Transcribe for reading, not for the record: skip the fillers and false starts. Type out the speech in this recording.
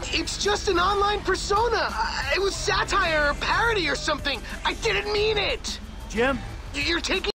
It's just an online persona. It was satire or parody or something. I didn't mean it. Jim? You're taking